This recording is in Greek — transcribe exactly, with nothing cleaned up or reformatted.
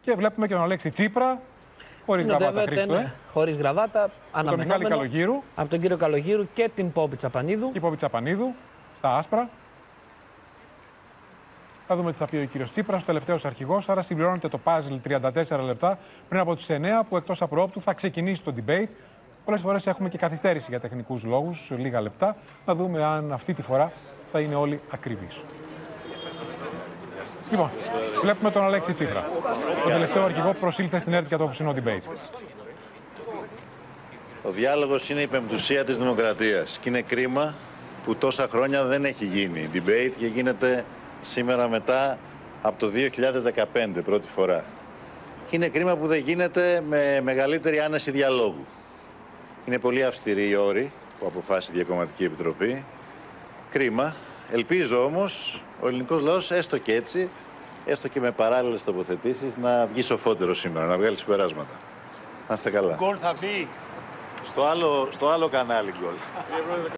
Και βλέπουμε και τον Αλέξη Τσίπρα, χωρίς γραβάτα, Χρήστο, ε. Χωρίς γραβάτα, αναμενόμενο. Τον Μιχάλη Καλογύρου. Από τον κύριο Καλογύρου και την Πόπη Τσαπανίδου. Και η Πόπη Τσαπανίδου, στα άσπρα. Θα δούμε τι θα πει ο κύριος Τσίπρας, ο τελευταίος αρχηγός. Άρα συμπληρώνεται το puzzle τριάντα τέσσερα λεπτά πριν από τις εννέα, που εκτός απροόπτου θα ξεκινήσει το debate. Πολλές φορές έχουμε και καθυστέρηση για τεχνικούς λόγους, λίγα λεπτά. Να δούμε αν αυτή τη φορά θα είναι όλοι ακριβείς. Λοιπόν, βλέπουμε τον Αλέξη Τσίπρα, τον τελευταίο αρχηγό που προσήλθε στην ΕΡΤ για το απόψινό debate. Ο διάλογος είναι η πεμπτουσία της δημοκρατίας και είναι κρίμα που τόσα χρόνια δεν έχει γίνει debate και γίνεται σήμερα μετά από το δύο χιλιάδες δεκαπέντε πρώτη φορά. Και είναι κρίμα που δεν γίνεται με μεγαλύτερη άνεση διαλόγου. Είναι πολύ αυστηρή η όρη που αποφάσισε η Διακομματική Επιτροπή. Κρίμα. Ελπίζω όμως ο ελληνικός λαός, έστω και έτσι, έστω και με παράλληλες τοποθετήσεις, να βγει σοφότερο σήμερα, να βγάλει συμπεράσματα. Να είστε καλά. Γκολ θα μπει. Στο άλλο, στο άλλο κανάλι γκολ.